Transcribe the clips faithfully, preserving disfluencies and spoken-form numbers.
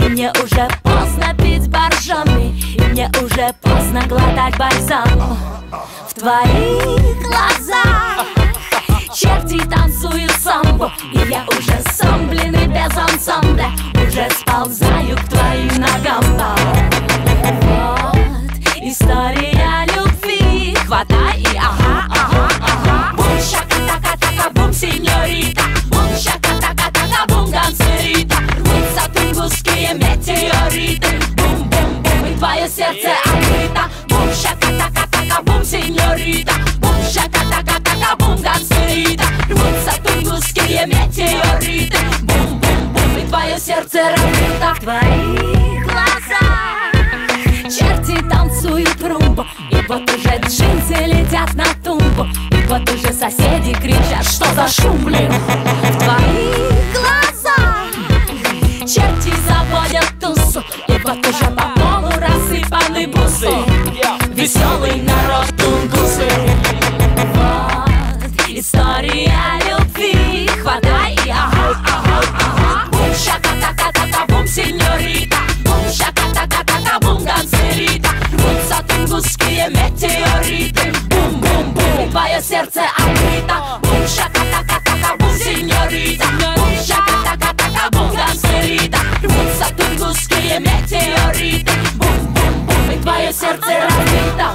мне уже поздно пить боржоми, и мне уже поздно глотать бальзам. В твоих глазах черти танцуют самбо, и я уже сам, блин, и без ансамбля уже сползаю к твоим ногам. Вот история любви, хватай и ага, ага, ага. Бум, шака-така-така, бум, сеньорита. Бум, шака-така-така, бум, гансерита. Рвутся тунгусские метеориты. Бум, бум, бум, и твое сердце открыто. Бум, шака-така-така, бум, сеньорита. Бум, шака-така-така, бум, гансерита. Рвутся тунгусские метеориты. Бум, бум, бум, и твое сердце раскрыто. В твоих глазах черти танцуют румбу, и вот уже джинсы летят на тумбу, и вот уже соседи кричат: что за шум, блин? В твоих глазах черти заводят тусу, и вот уже по полу рассыпаны бусы. Веселый народ тунгусы. Вот история любви, хватай и ага, ага, ага. Бум, шака-така-така, бум, сеньорита. Бум, шака-така-така, бум, гансерита. Рвутся тунгусские метеориты. Бум, бум, бум, и твое сердце открыто. Бум, шака-така-така, бум, сеньорита. Бум, шака-така-така, бум, гансерита. Рвутся тунгусские метеориты. Бум, бум, бум, и твое сердце разбито.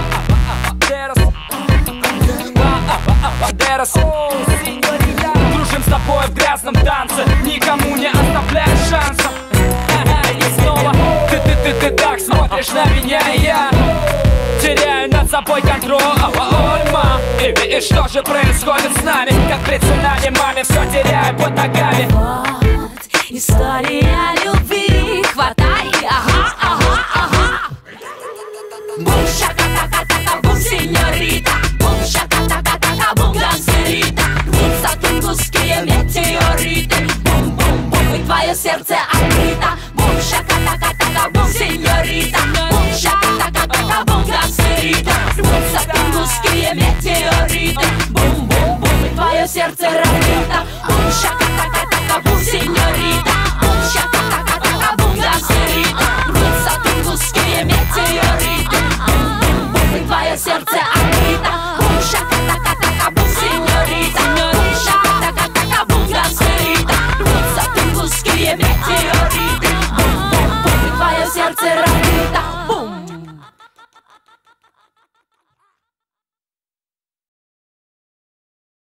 Бандерас, дружим с тобой в грязном танце, никому не оставляй шансов. И снова ты, ты, ты, ты так смотришь на меня, и я теряю над собой контроль. Ма, и, и что же происходит с нами? Как при цунами, маме, все теряю под ногами. Вот история любви.